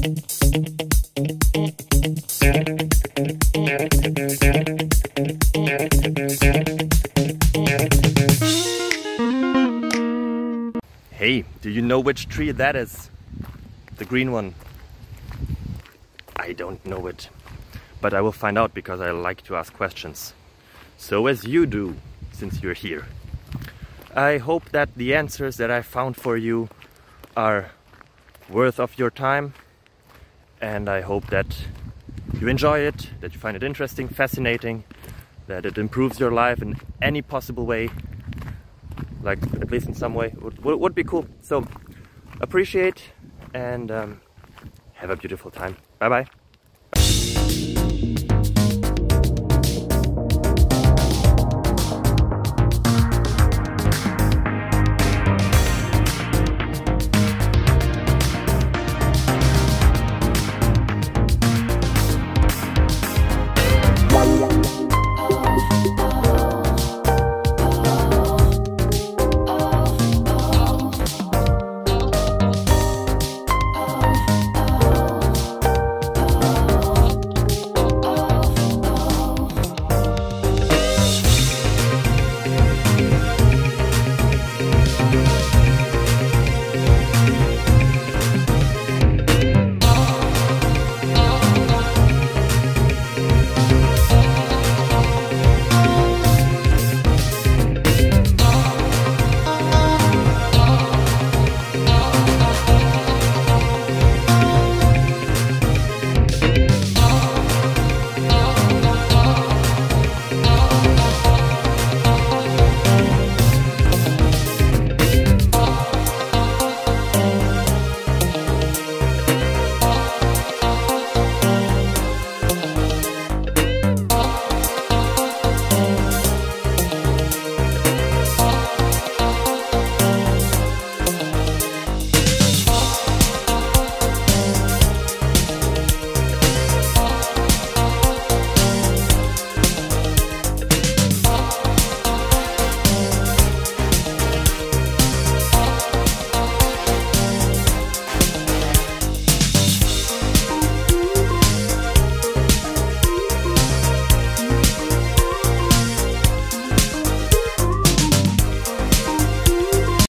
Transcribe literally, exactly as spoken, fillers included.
Hey, do you know which tree that is? The green one. I don't know it, but I will find out because I like to ask questions. So as you do, since you're here. I hope that the answers that I found for you are worth of your time, and I hope that you enjoy it, that you find it interesting, fascinating, that it improves your life in any possible way, like at least in some way, would, would, would be cool. So appreciate and um, have a beautiful time. Bye bye.